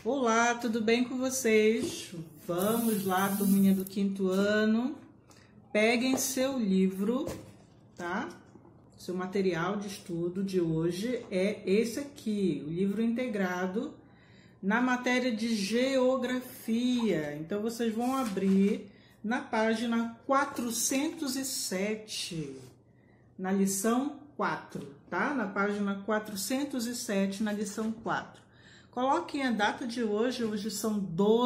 Olá, tudo bem com vocês? Vamos lá, turminha do quinto ano. Peguem seu livro, tá? Seu material de estudo de hoje é esse aqui, o livro integrado na matéria de geografia. Então, vocês vão abrir na página 407, na lição 4, tá? Na página 407, na lição 4. Coloquem a data de hoje, hoje são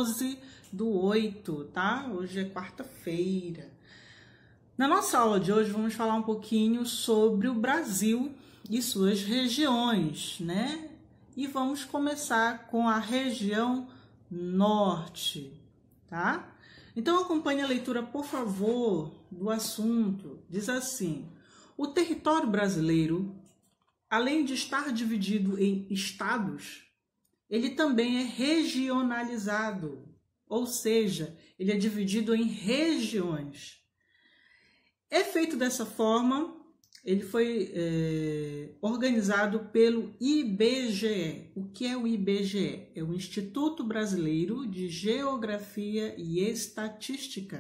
12/8, tá? Hoje é quarta-feira. Na nossa aula de hoje vamos falar um pouquinho sobre o Brasil e suas regiões, né? E vamos começar com a região norte, tá? Então acompanhe a leitura, por favor, do assunto. Diz assim: o território brasileiro, além de estar dividido em estados, ele também é regionalizado, ou seja, ele é dividido em regiões. É feito dessa forma, ele foi organizado pelo IBGE. O que é o IBGE? É o Instituto Brasileiro de Geografia e Estatística.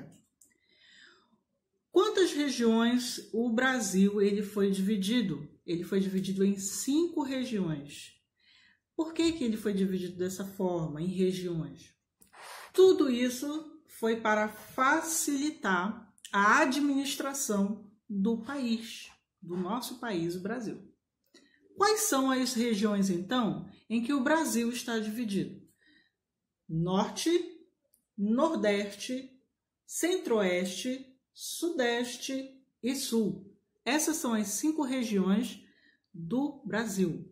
Quantas regiões o Brasil foi dividido? Ele foi dividido em 5 regiões. Por que ele foi dividido dessa forma, em regiões? Tudo isso foi para facilitar a administração do país, do nosso país, o Brasil. Quais são as regiões, então, em que o Brasil está dividido? Norte, Nordeste, Centro-Oeste, Sudeste e Sul. Essas são as 5 regiões do Brasil.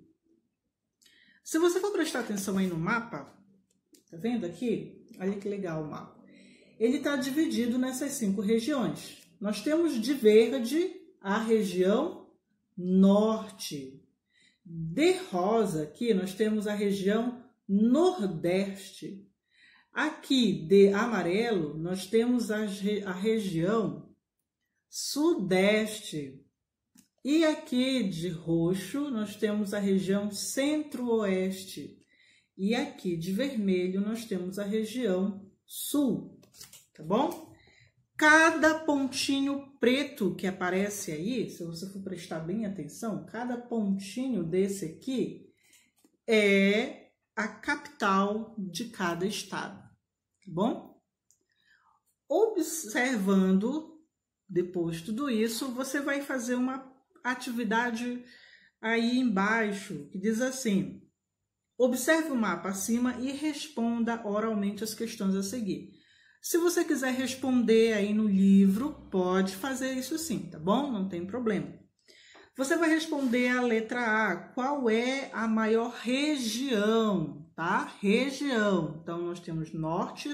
Se você for prestar atenção aí no mapa, tá vendo aqui? Olha que legal o mapa. Ele está dividido nessas 5 regiões. Nós temos de verde a região norte. De rosa aqui nós temos a região nordeste. Aqui de amarelo nós temos a região sudeste. E aqui de roxo nós temos a região centro-oeste. E aqui de vermelho nós temos a região sul, tá bom? Cada pontinho preto que aparece aí, se você for prestar bem atenção, cada pontinho desse aqui é a capital de cada estado, tá bom? Observando depois tudo isso, você vai fazer uma atividade aí embaixo, que diz assim: observe o mapa acima e responda oralmente as questões a seguir. Se você quiser responder aí no livro, pode fazer isso sim, tá bom? Não tem problema. Você vai responder a letra A. Qual é a maior região, tá? Região. Então, nós temos norte,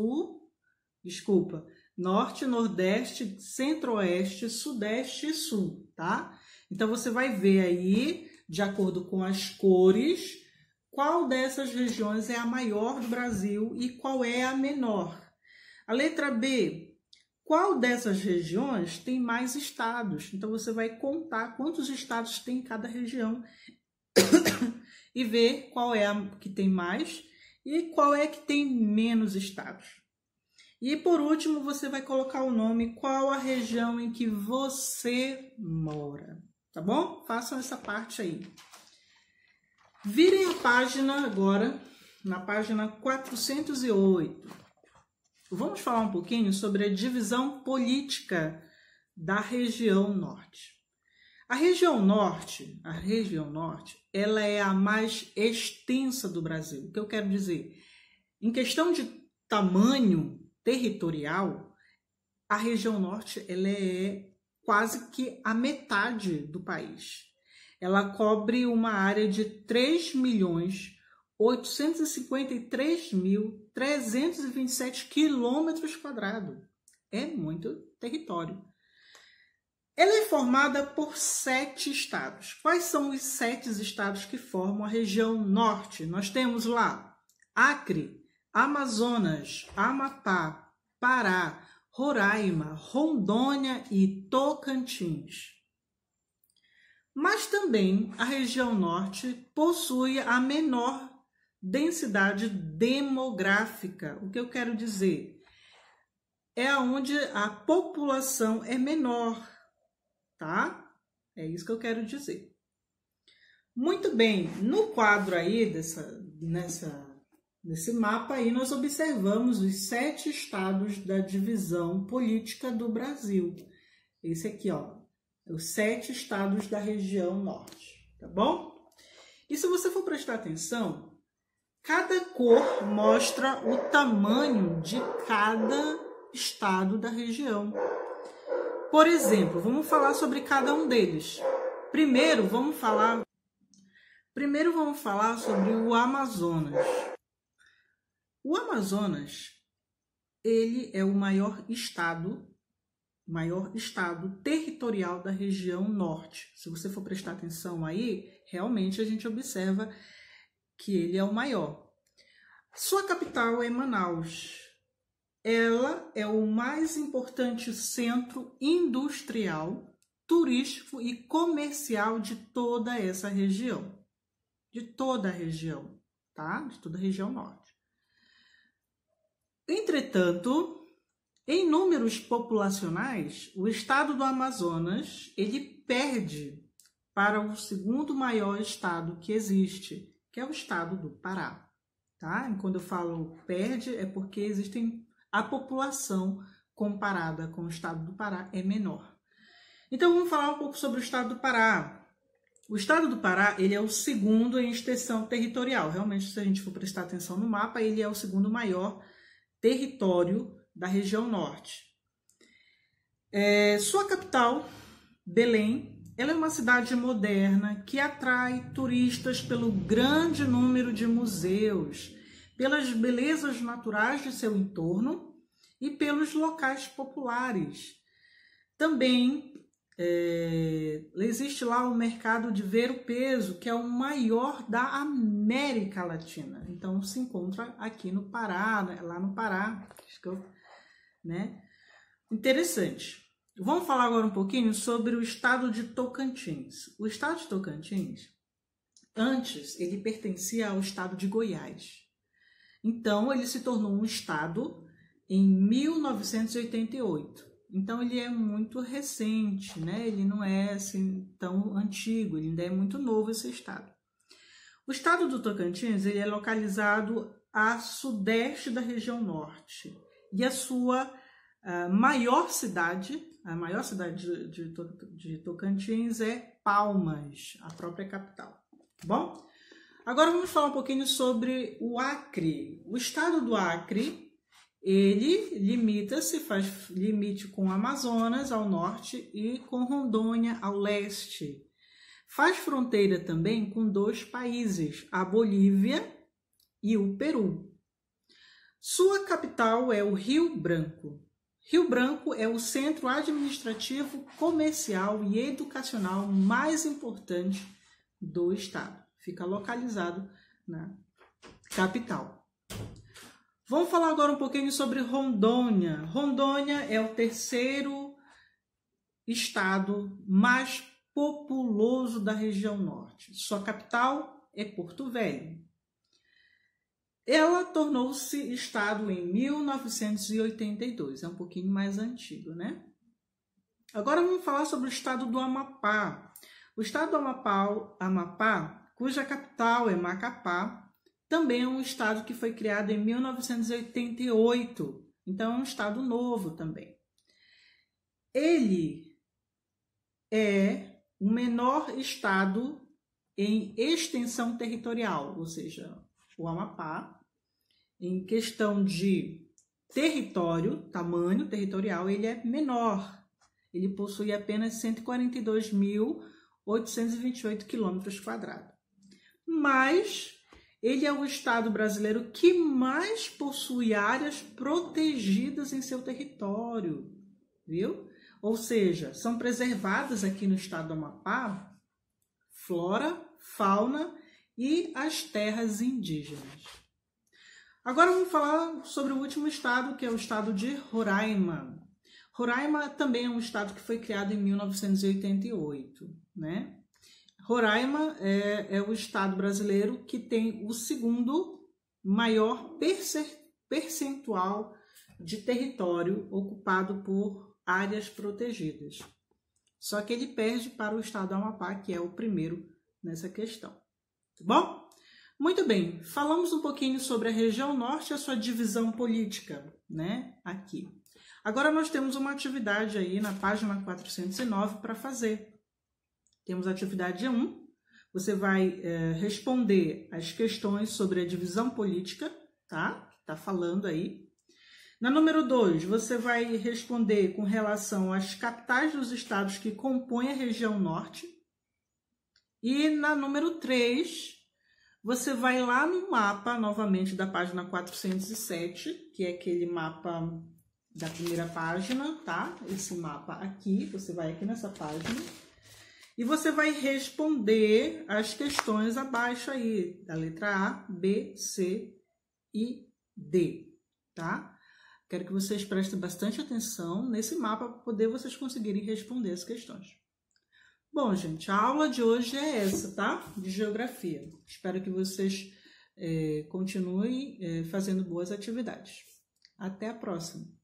nordeste, centro-oeste, sudeste e sul, tá? Então, você vai ver aí, de acordo com as cores, qual dessas regiões é a maior do Brasil e qual é a menor. A letra B, qual dessas regiões tem mais estados? Então, você vai contar quantos estados tem em cada região e ver qual é a que tem mais e qual é que tem menos estados. E, por último, você vai colocar o nome, qual a região em que você mora. Tá bom? Façam essa parte aí. Virem a página agora, na página 408. Vamos falar um pouquinho sobre a divisão política da região norte. A região norte, ela é a mais extensa do Brasil. O que eu quero dizer? Em questão de tamanho territorial, a região norte ela é quase que a metade do país. Ela cobre uma área de 3.853.327 quilômetros quadrados. É muito território. Ela é formada por 7 estados. Quais são os 7 estados que formam a região norte? Nós temos lá Acre, Amazonas, Amapá, Pará, Roraima, Rondônia e Tocantins. Mas também a região norte possui a menor densidade demográfica. O que eu quero dizer? É onde a população é menor, tá? É isso que eu quero dizer. Muito bem, no quadro aí, nesse mapa aí, nós observamos os 7 estados da divisão política do Brasil. Esse aqui, ó, os 7 estados da região norte, tá bom? E se você for prestar atenção, cada cor mostra o tamanho de cada estado da região. Por exemplo, vamos falar sobre cada um deles. Primeiro, vamos falar sobre o Amazonas. O Amazonas, ele é o maior estado territorial da região norte. Se você for prestar atenção aí, realmente a gente observa que ele é o maior. Sua capital é Manaus. Ela é o mais importante centro industrial, turístico e comercial de toda essa região. De toda a região, tá? De toda a região norte. Entretanto, em números populacionais, o estado do Amazonas, ele perde para o segundo maior estado que existe, que é o estado do Pará, tá? E quando eu falo perde, é porque a população comparada com o estado do Pará é menor. Então, vamos falar um pouco sobre o estado do Pará. O estado do Pará, ele é o segundo em extensão territorial. Realmente, se a gente for prestar atenção no mapa, ele é o segundo maior território da região norte. Sua capital, Belém, ela é uma cidade moderna que atrai turistas pelo grande número de museus, pelas belezas naturais de seu entorno e pelos locais populares. Também existe lá o mercado de ver-o-peso, que é o maior da América Latina. Então, se encontra aqui no Pará, lá no Pará, né? Interessante. Vamos falar agora um pouquinho sobre o estado de Tocantins. O estado de Tocantins, antes, ele pertencia ao estado de Goiás. Então, ele se tornou um estado em 1988. Então, ele é muito recente, né? Ele não é assim tão antigo, ele ainda é muito novo esse estado. O estado do Tocantins, ele é localizado a sudeste da região norte. E a sua maior cidade de Tocantins é Palmas, a própria capital. Tá bom? Agora vamos falar um pouquinho sobre o Acre. O estado do Acre, ele faz limite com o Amazonas ao norte e com Rondônia ao leste. Faz fronteira também com 2 países, a Bolívia e o Peru. Sua capital é o Rio Branco. Rio Branco é o centro administrativo, comercial e educacional mais importante do estado. Fica localizado na capital. Vamos falar agora um pouquinho sobre Rondônia. Rondônia é o 3º estado mais populoso da região norte. Sua capital é Porto Velho. Ela tornou-se estado em 1982, é um pouquinho mais antigo, né? Agora vamos falar sobre o estado do Amapá. O estado do Amapá, cuja capital é Macapá, também é um estado que foi criado em 1988, então é um estado novo também. Ele é o menor estado em extensão territorial, ou seja, o Amapá, em questão de território, tamanho territorial, ele é menor. Ele possui apenas 142.828 km². Mas ele é o estado brasileiro que mais possui áreas protegidas em seu território, viu? Ou seja, são preservadas aqui no estado do Amapá flora, fauna e as terras indígenas. Agora vamos falar sobre o último estado, que é o estado de Roraima. Roraima também é um estado que foi criado em 1988, né? Roraima é o estado brasileiro que tem o segundo maior percentual de território ocupado por áreas protegidas. Só que ele perde para o estado do Amapá, que é o primeiro nessa questão. Tá bom? Muito bem, falamos um pouquinho sobre a região norte e a sua divisão política, né? Aqui. Agora nós temos uma atividade aí na página 409 para fazer. Temos a atividade 1. Você vai responder as questões sobre a divisão política, tá? Que tá falando aí. Na número 2, você vai responder com relação às capitais dos estados que compõem a região norte. E na número 3, você vai lá no mapa, novamente, da página 407, que é aquele mapa da primeira página, tá? Esse mapa aqui, você vai aqui nessa página. E você vai responder as questões abaixo aí, da letra A, B, C e D, tá? Quero que vocês prestem bastante atenção nesse mapa para poder vocês conseguirem responder as questões. Bom, gente, a aula de hoje é essa, tá? De geografia. Espero que vocês continuem fazendo boas atividades. Até a próxima!